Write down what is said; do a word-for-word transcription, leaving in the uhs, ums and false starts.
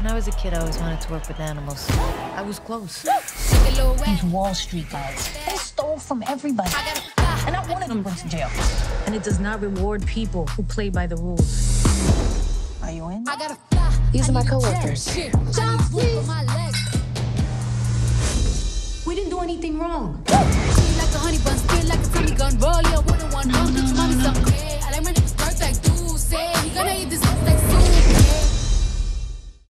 When I was a kid, I always wanted to work with animals. I was close. These Wall Street guys, they stole from everybody. And I wanted them put to jail. And it does not reward people who play by the rules. Are you in? These are my coworkers. Jobs, please. We didn't do anything wrong.